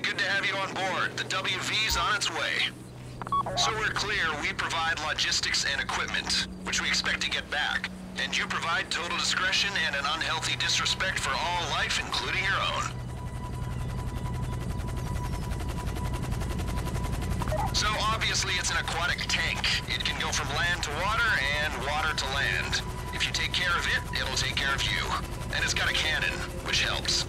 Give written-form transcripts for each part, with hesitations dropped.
good to have you on board. The WV's on its way. So we're clear, we provide logistics and equipment, which we expect to get back. And you provide total discretion and an unhealthy disrespect for all life, including your own. So obviously it's an aquatic tank. It can go from land to water and water to land. If you take care of it, it'll take care of you. And it's got a cannon, which helps.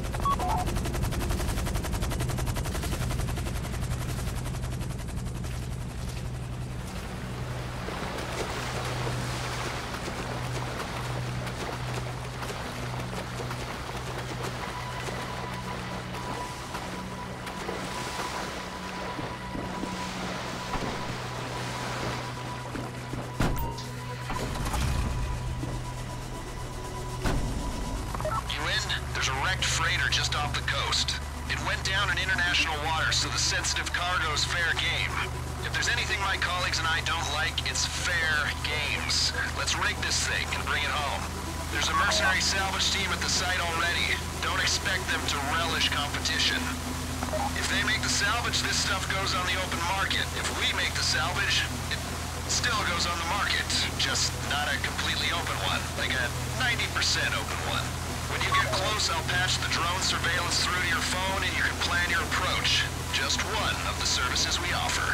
Freighter just off the coast. It went down in international waters, so the sensitive cargo's fair game. If there's anything my colleagues and I don't like, it's fair games. Let's rig this thing and bring it home. There's a mercenary salvage team at the site already. Don't expect them to relish competition. If they make the salvage, this stuff goes on the open market. If we make the salvage, it still goes on the market. Just not a completely open one, like a 90% open one. When you get close, I'll patch the drone surveillance through to your phone and you can plan your approach. Just one of the services we offer.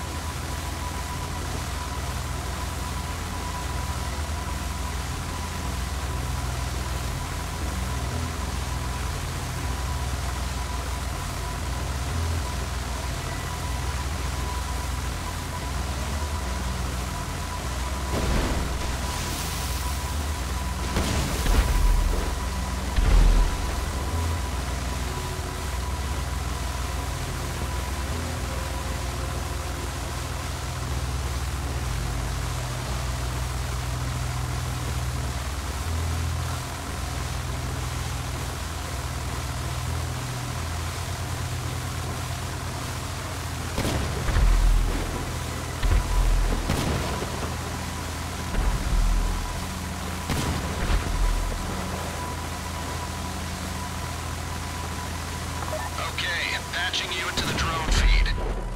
Patching you into the drone feed.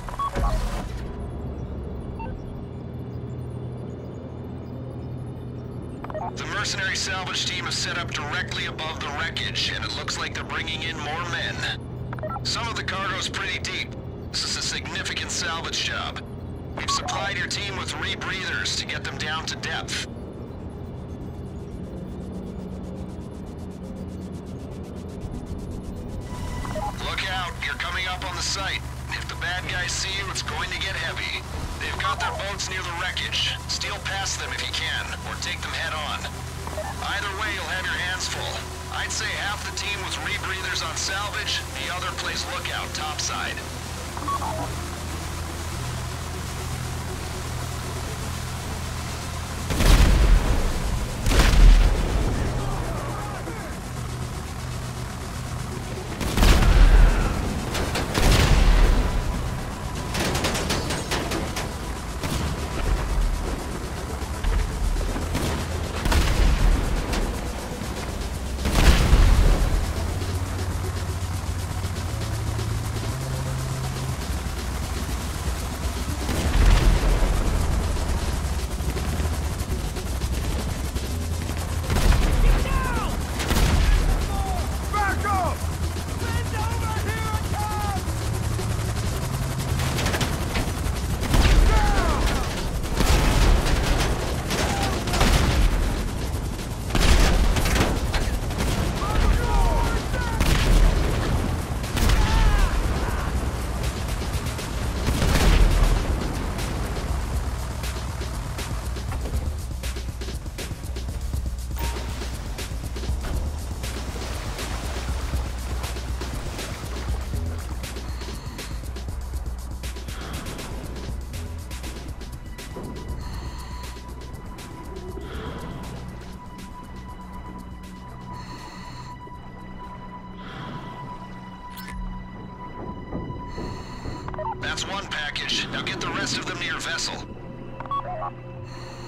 The mercenary salvage team is set up directly above the wreckage, and it looks like they're bringing in more men. Some of the cargo's pretty deep. This is a significant salvage job. We've supplied your team with rebreathers to get them down to depth. Look out, you're coming up on the site. If the bad guys see you, it's going to get heavy. They've got their boats near the wreckage. Steal past them if you can, or take them head on. Either way, you'll have your hands full. I'd say half the team with rebreathers on salvage, the other plays lookout topside. That's one package. Now get the rest of them to your vessel.